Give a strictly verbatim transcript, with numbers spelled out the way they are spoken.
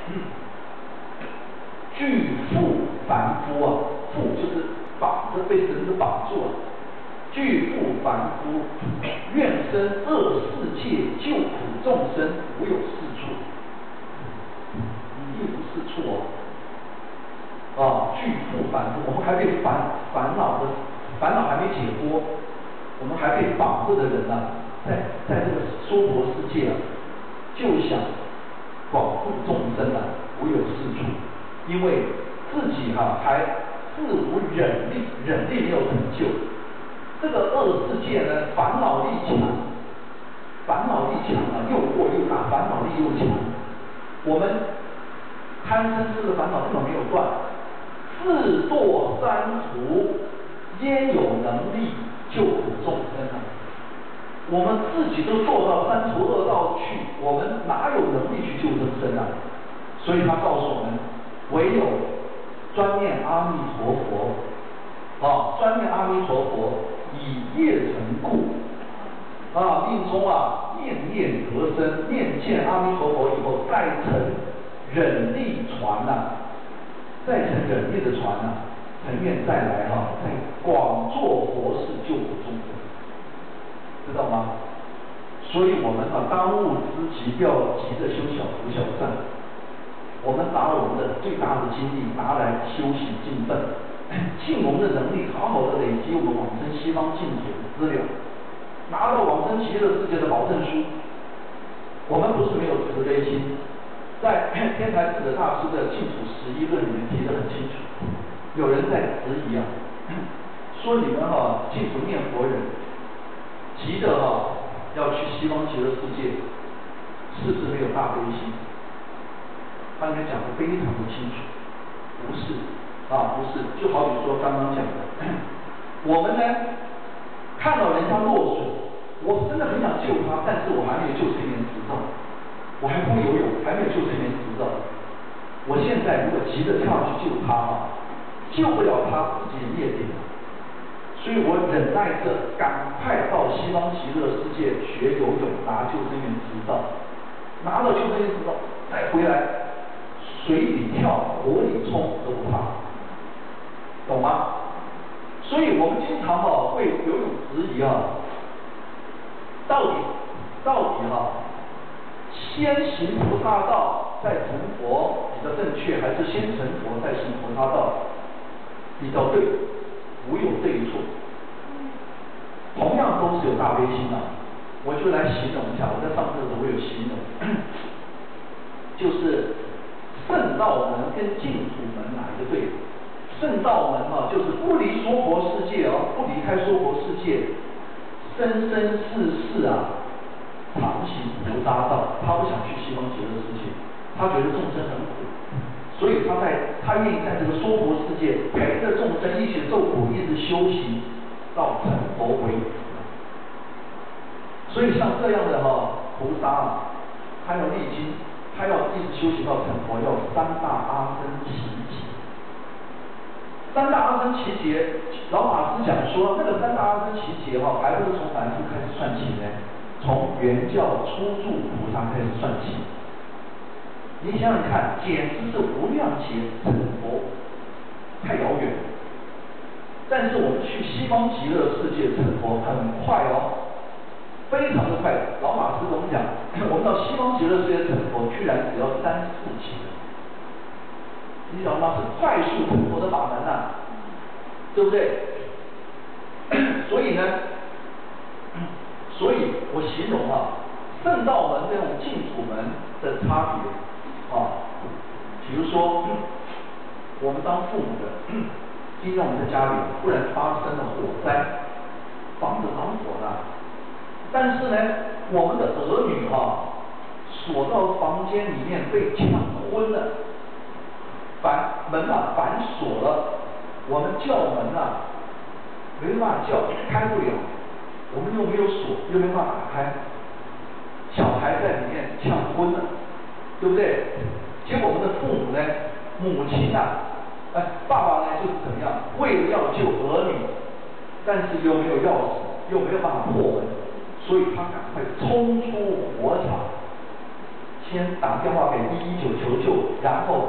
拒缚凡夫啊，缚就是绑着，被绳子绑住了。拒缚凡夫，愿生恶世界，救苦众生，无有是处。你一无是处哦。啊，拒缚凡夫，我们还被烦烦恼的烦恼还没解脱，我们还被绑着的人呢、啊，在在这个娑婆世界啊，就想广度众生啊，无有是处，因为自己哈、啊、还自无忍力，忍力没有成就。这个恶世界呢，烦恼力强，烦恼力强啊，诱惑又大，烦恼力又强。我们贪嗔痴的烦恼根本没有断，自堕三途，焉有能力救苦众生啊？我们自己都堕到三途恶道去，我们哪有能力去救众生啊？所以他告诉我们，唯有专念阿弥陀佛，啊，专念阿弥陀佛。以业成故，啊，命中啊念念得生，念见阿弥陀佛以后，再成忍力传呐、啊，再成忍力的传呐、啊，成愿再来哈、啊，再广做佛事救苦众生，知道吗？所以我们啊，当务之急不要急着修小福小善，我们把我们的最大的精力拿来修行尽分。尽我们的能力，好好的累积我们往生西方净土的资料，拿到往生极乐世界的保证书。我们不是没有慈悲心，在天台智者大师的净土十一论里面提得很清楚。有人在质疑啊，说你们哈、啊、净土念佛人，急着哈、啊、要去西方极乐世界，是不是没有大悲心？他们讲得非常的清楚，不是。啊，不是，就好比说刚刚讲的，我们呢看到人家落水，我真的很想救他，但是我还没有救生员执照，我还不会游泳，还没有救生员执照。我现在如果急着跳下去救他啊，救不了他，自己灭顶了。所以我忍耐着，赶快到西方极乐世界学游泳，拿救生员执照，拿到救生员执照再回来，水里跳，火里冲都不怕。懂吗？所以我们经常哈、啊、会有种质疑啊，到底到底哈、啊，先行菩萨道再成佛比较正确，还是先成佛再行菩萨道比较对？无有对错，同样都是有大悲心的、啊。我就来形容一下，我在上课的时候我有形容，就是圣道门跟净土门哪一个对？圣道门啊，就是不离娑婆世界哦，不离开娑婆世界，生生世世啊，常行菩萨道。他不想去西方极乐世界，他觉得众生很苦，所以他在他愿意在这个娑婆世界陪着众生一起受苦，一直修行到成佛为止。所以像这样的哈、啊、菩萨啊，他要历经，他要一直修行到成佛，要三大阿僧祇劫。三大阿僧祇劫，老法师讲说，那个三大阿僧祇劫哈，还不是从凡夫开始算起呢，从原教初住菩萨开始算起。你想想看，简直是无量劫成佛，太遥远。但是我们去西方极乐世界成佛很快哦，非常的快。老法师跟我们讲，我们到西方极乐世界成佛，居然只要三四劫。你晓得吗？是快速成佛的法门啊，对不对？所以呢，所以我形容啊，圣道门跟我们净土门的差别啊，比如说，我们当父母的，今天我们在家里忽然发生了火灾，房子着火了，但是呢，我们的儿女啊，锁到房间里面被呛昏了。反门啊反锁了，我们叫门啊没办法叫，开不了，我们又没有锁，又没办法打开，小孩在里面呛昏了，对不对？结果我们的父母呢，母亲啊，哎，爸爸呢就是怎么样，为了要救儿女，但是又没有钥匙，又没有办法破门，所以他赶快冲出火场。先打电话给一一九求救，然然后